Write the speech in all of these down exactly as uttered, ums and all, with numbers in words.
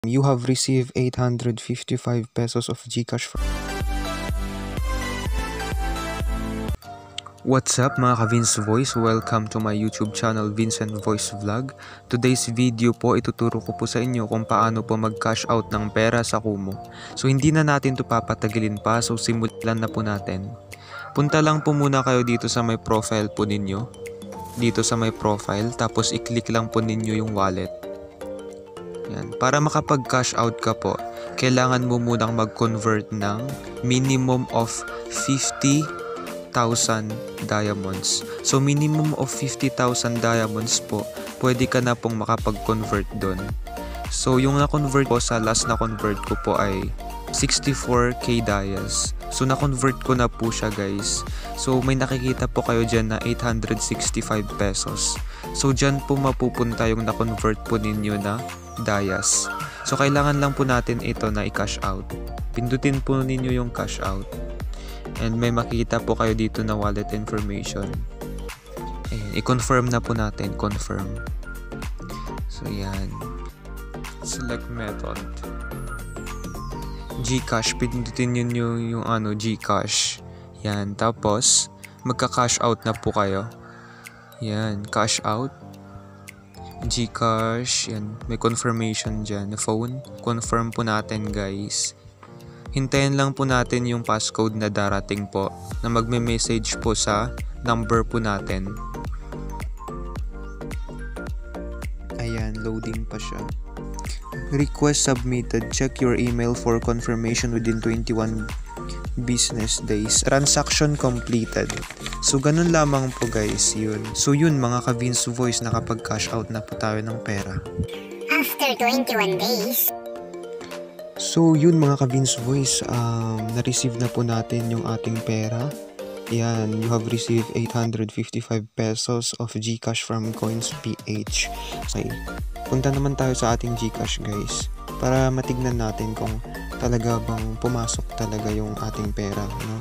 You have received eight hundred fifty-five pesos of Gcash. What's up mga ka-Vince Voice? Welcome to my YouTube channel, Vincent Voice Vlog. Today's video po, ituturo ko po sa inyo kung paano po mag-cash out ng pera sa Kumu. So hindi na natin to papatagilin pa, so simulan na po natin. Punta lang po muna kayo dito sa may profile po ninyo. Dito sa may profile, tapos i-click lang po ninyo yung wallet. Yan. Para makapag-cash out ka po, kailangan mo munang mag-convert ng minimum of fifty thousand diamonds. So minimum of fifty thousand diamonds po, pwede ka na pong makapag-convert doon. So yung na-convert ko sa last na-convert ko po ay sixty-four K dias. So na-convert ko na po siya guys. So may nakikita po kayo dyan na eight hundred sixty-five pesos. So dyan po mapupunta yung na-convert po ninyo na dias. So kailangan lang po natin ito na i-cash out. Pindutin po ninyo yung cash out. And may makikita po kayo dito na wallet information. Ayan, i-confirm na po natin. Confirm. So yan. Select method. Gcash. Pindutin nyo yung, yung ano, Gcash. Yan. Tapos, magka-cash out na po kayo. Yan. Cash out. Gcash. Yan. May confirmation dyan. Phone. Confirm po natin guys. Hintayin lang po natin yung passcode na darating po na magme-message po sa number po natin. Ayan, loading pa siya. Request submitted. Check your email for confirmation within twenty-one business days. Transaction completed. So, ganun lamang po guys, yun. So, yun mga ka-Vince Voice, nakapag-cash out na po tayo ng pera. After twenty-one days. So yun mga ka-Vince Voice, um, na-receive na po natin yung ating pera. Yan, you have received eight hundred fifty-five pesos of Gcash from Coins.ph. Okay, punta naman tayo sa ating Gcash guys, para matignan natin kung talaga bang pumasok talaga yung ating pera, no?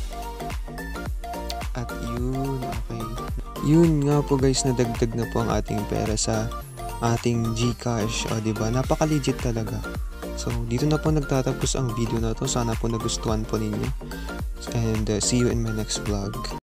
At yun, okay. Yun nga po guys, nadagdag na po ang ating pera sa ating Gcash. O diba, napaka-legit talaga. So, dito na po nagtatapos ang video na to. Sana po nagustuhan po ninyo. And uh, see you in my next vlog.